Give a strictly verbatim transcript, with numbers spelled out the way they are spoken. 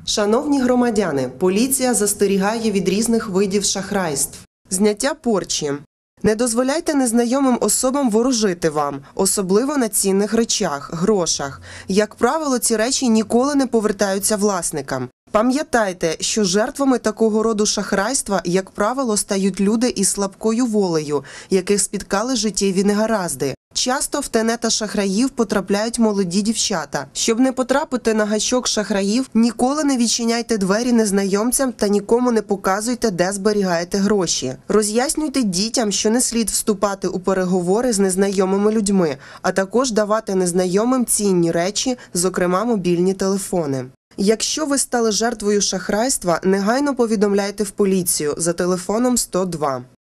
Шановні громадяни, поліція застерігає від різних видів шахрайств. Зняття порчі. Не дозволяйте незнайомим особам ворожити вам, особливо на цінних речах, грошах. Як правило, ці речі ніколи не повертаються власникам. Пам'ятайте, що жертвами такого роду шахрайства, як правило, стають люди із слабкою волею, яких спіткали життєві негаразди. Часто в тенета шахраїв потрапляють молоді дівчата. Щоб не потрапити на гачок шахраїв, ніколи не відчиняйте двері незнайомцям та нікому не показуйте, де зберігаєте гроші. Роз'яснюйте дітям, що не слід вступати у переговори з незнайомими людьми, а також давати незнайомим цінні речі, зокрема мобільні телефони. Якщо ви стали жертвою шахрайства, негайно повідомляйте в поліцію за телефоном сто два.